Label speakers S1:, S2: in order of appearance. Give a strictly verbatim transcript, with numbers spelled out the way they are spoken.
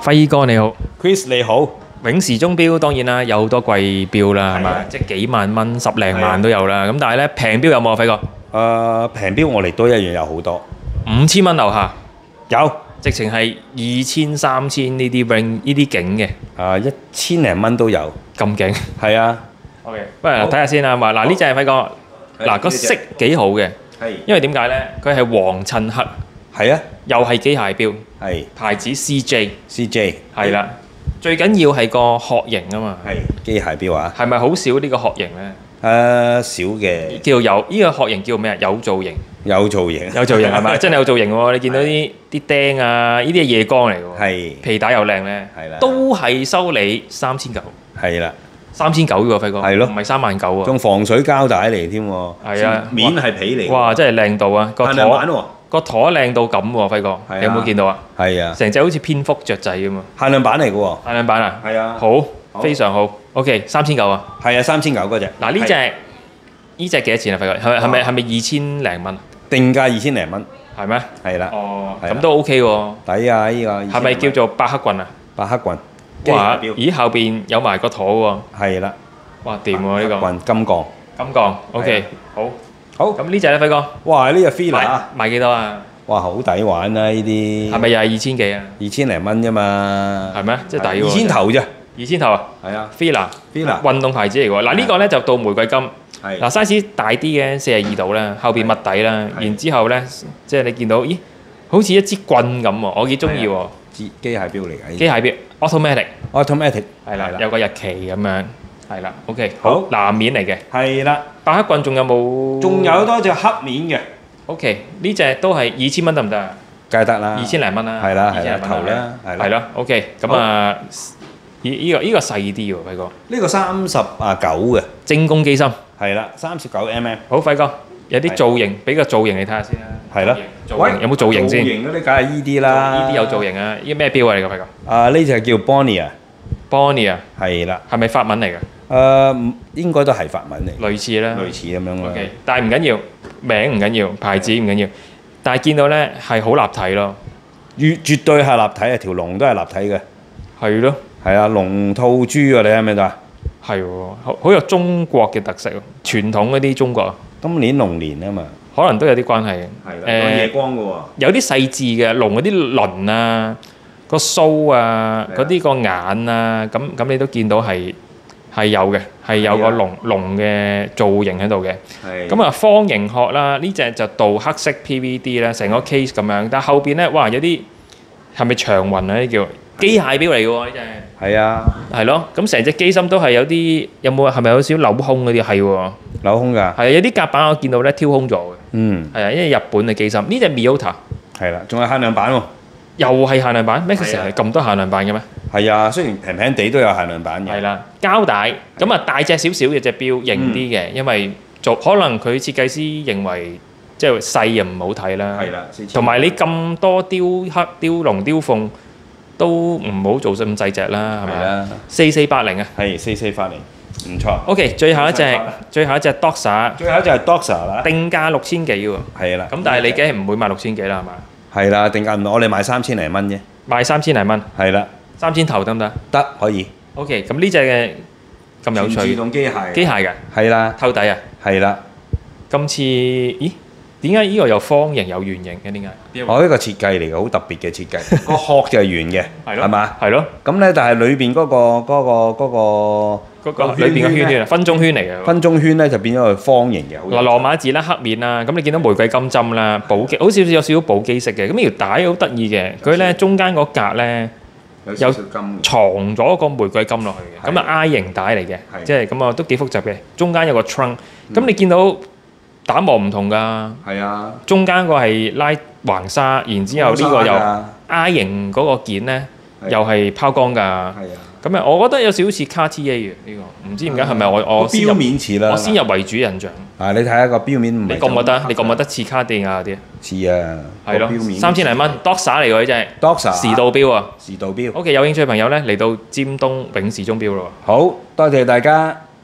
S1: 輝哥你好，
S2: Chris 你好，
S1: 永時鐘錶當然啦，有好多貴錶啦，係咪？即係幾萬蚊、十零萬都有啦。咁但係咧平錶有冇啊，輝哥？
S2: 誒平標我哋都一樣有好多，
S1: 五千蚊樓下，
S2: 有
S1: 直情係二千、三千呢啲 ring 呢啲景嘅，
S2: 誒一千零蚊都有，
S1: 咁勁。
S2: 係啊，
S1: OK，不如睇下先啦。話嗱呢隻係輝哥，嗱個色幾好嘅，
S2: 係
S1: 因為點解咧？佢係黃襯黑，
S2: 係啊，
S1: 又係機械錶，
S2: 係
S1: 牌子 C J，
S2: C J，
S1: 係啦。最緊要係個殼型啊嘛，
S2: 係機械錶啊，
S1: 係咪好少呢個殼型咧？
S2: 誒少嘅，
S1: 叫有呢個殼型叫咩啊？有造型。
S2: 有造型，
S1: 有造型係咪？真係有造型喎！你見到啲啲釘啊，呢啲係夜光嚟嘅喎。
S2: 係
S1: 皮帶又靚咧。
S2: 係啦
S1: 都係收你三千九，
S2: 係啦，
S1: 三千九喎，輝哥。
S2: 係咯
S1: 唔係三萬九喎。
S2: 仲防水膠帶嚟添喎，
S1: 係啊
S2: 面係皮嚟，
S1: 哇！真係靚到啊！個駝
S2: 限量版喎，
S1: 個駝靚到咁喎，輝哥。
S2: 係啊
S1: 你有冇見到啊？
S2: 係啊，
S1: 成隻好似蝙蝠雀仔咁啊！
S2: 限量版嚟嘅喎，
S1: 限量版啊？
S2: 係啊，
S1: 好，
S2: 好
S1: 非常好。OK，三千九啊！
S2: 係啊，三千九嗰隻，
S1: 嗱呢隻呢隻幾多錢啊？輝哥係咪係咪係咪二千零蚊？
S2: 定價二千零蚊，
S1: 係咩？
S2: 係啦，
S1: 哦，
S2: 係啊
S1: 咁都 OK 喎。
S2: 抵啊呢個，
S1: 係咪叫做百克棍啊？
S2: 百克棍？機
S1: 哇！
S2: 械錶
S1: 咦，後邊有埋個舵喎。
S2: 係啦，
S1: 哇，掂喎呢個
S2: 棍金鋼，
S1: 金鋼，OK，好。
S2: 好，
S1: 咁呢只咧，輝哥，
S2: 哇呢隻 Fila 啊，
S1: 賣幾多啊？
S2: 哇好抵玩啊呢啲，
S1: 係咪又係二千幾啊？
S2: 二千零蚊啫嘛，
S1: 係咩？即係抵喎。
S2: 二千頭啫，
S1: 二千頭啊
S2: 係啊
S1: ？Fila，
S2: ，Fila
S1: 運動牌子嚟喎。嗱呢個咧就到玫瑰金，
S2: 係
S1: 嗱 size 大啲嘅四十二度啦，後邊密底啦，
S2: 係
S1: 然之後咧即係你見到，咦，好似一支棍咁喎，我幾中意喎。
S2: 機機械錶嚟嘅，
S1: 機械錶 automatic，
S2: automatic
S1: 係啦
S2: 係，啦
S1: 有個日期咁樣，係啦，OK，
S2: 好
S1: 好，藍面嚟嘅。
S2: 係啦，
S1: 百克棍仲有冇？
S2: 仲有多隻黑面嘅，
S1: OK，呢只都係二千蚊得唔得啊？
S2: 梗係得啦，
S1: 二千零蚊啦，
S2: 係啦
S1: 二千零蚊
S2: 係啦頭啦係啦
S1: 係咯，OK，咁啊，依依個依個細啲喎，輝哥，
S2: 呢個三十啊九嘅，
S1: 精工機芯，
S2: 係啦，三十九 mm，
S1: 好，輝哥，有啲造型，俾個造型你睇下先啦，
S2: 係啦，
S1: 造型有冇造型先？
S2: 造型嗰啲梗係依啲啦，
S1: 呢啲有造型啊，呢個咩錶啊？你個輝哥
S2: 啊呢隻叫 Bonnier，
S1: ，Bonnie 啊，
S2: 係啦，
S1: 係咪法文嚟㗎？
S2: 誒唔應該都係法文嚟，
S1: 類似啦，
S2: 類似咁樣啦，
S1: OK，但係唔緊要，名唔緊要，牌子唔緊要，但係見到咧係好立體咯，
S2: 絕絕對係立體啊，條龍都係立體嘅。
S1: 係咯，
S2: 係啊，龍吐珠啊，你睇唔睇到啊？
S1: 係喎，好好有中國嘅特色喎，傳統嗰啲中國啊，
S2: 今年龍年啊嘛，
S1: 可能都有啲關係嘅。
S2: 係夜光嘅喎。
S1: 有啲細緻嘅龍嗰啲鱗啊，個鬚啊，嗰啲個眼啊，咁咁你都見到係係有嘅，係有個龍龍嘅造型喺度嘅。
S2: 係。
S1: 咁啊方形殼啦，呢隻就鍍黑色 P V D 啦，成個 case 咁樣。但係後邊咧，哇有啲係咪長雲啊？呢叫機械錶嚟嘅喎，呢隻。
S2: 係啊，
S1: 係咯，咁成隻機芯都係有啲有冇係咪有少少鏤空嗰啲？係喎，
S2: 鏤空㗎。
S1: 係啊，有啲夾板我見到咧挑空咗嘅。
S2: 嗯。
S1: 係啊，因為日本嘅機芯，呢隻 Miyota。
S2: 係啦，仲有限量版喎。
S1: 又係限量版，咩佢成日咁多限量版嘅咩？
S2: 係啊，雖然平平地都有限量版嘅。
S1: 係啦，膠帶咁啊大隻少少嘅隻錶型啲嘅，因為做可能佢設計師認為即係細又唔好睇啦。
S2: 係啦，
S1: 同埋你咁多雕刻、雕龍、雕鳳都唔好做咁細隻啦，係咪啊？
S2: 係啦，
S1: 四四八零啊。
S2: 係四四八零，唔錯。
S1: OK，最後一隻，最後一隻 Doxa，
S2: 最後一隻係 Doxa 啦。
S1: 定價六千幾喎。
S2: 係啦。
S1: 咁但係你梗係唔會賣六千幾啦，係嘛？
S2: 係啦，定價唔係我哋賣三千零蚊啫。
S1: 賣三千零蚊，
S2: 係啦，
S1: 三千頭得唔得
S2: 得可以。
S1: ？OK，咁呢隻嘅咁有趣，
S2: 全自動機械。
S1: 機械嘅。
S2: 係啦，
S1: 透底啊！
S2: 係啦。
S1: 今次咦？點解呢個有方形有圓形嘅？點解？
S2: 我呢個設計嚟嘅，好特別嘅設計。個殼就係圓嘅，
S1: 係咯，
S2: 係嘛？
S1: 係咯。
S2: 咁咧，但係裏邊嗰個嗰個嗰個
S1: 嗰個裏邊嘅圈圈啊，分鐘圈嚟嘅。
S2: 分鐘圈咧就變咗個方形嘅。
S1: 嗱，羅馬字啦、黑面啦，咁你見到玫瑰金針啦、寶基，好似有少少寶基色嘅。咁呢條帶好得意嘅，佢咧中間嗰格咧
S2: 有少少金。
S1: 藏咗個玫瑰金落去嘅，咁啊 I 型帶嚟嘅，即係咁啊都幾複雜嘅。中間有個 trunk，咁你見到打磨唔同㗎。
S2: 係啊。
S1: 中間個係拉橫紗，然之後呢個又 I 型嗰個件咧，又係拋光㗎。係啊。咁啊，我覺得有少少似 Cartier 嘅呢個，唔知點解係咪我我
S2: 表面似啦。
S1: 我先入為主印象。
S2: 啊，你睇下個表面唔係。
S1: 你覺唔覺得？你覺唔覺得似卡地亞嗰啲？
S2: 似啊。
S1: 係咯。三千零蚊 Doxa 嚟㗎呢隻。
S2: Doxa。
S1: 時導錶啊。
S2: 時導錶。
S1: OK，有興趣嘅朋友咧嚟到尖東永時鐘錶咯。
S2: 好多謝大家。